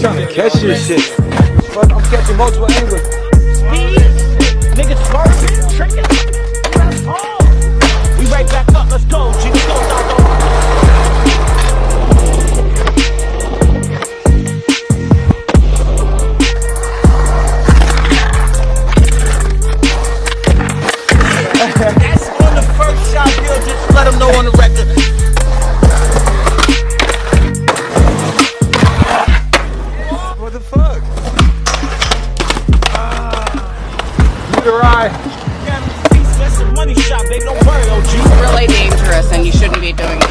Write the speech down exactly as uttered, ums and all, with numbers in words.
trying to catch this shit. Fuck, I'm catching multiple angles. Speed, niggas swerving, tricking. That's all. We right back up. Let's go. G, let's go, dog. That's on the first shot, Bill. Just let them know on the record. What the fuck? Ah. Need a ride. Yeah, that's a money shot, babe. Don't worry, O G. It's really dangerous and you shouldn't be doing it.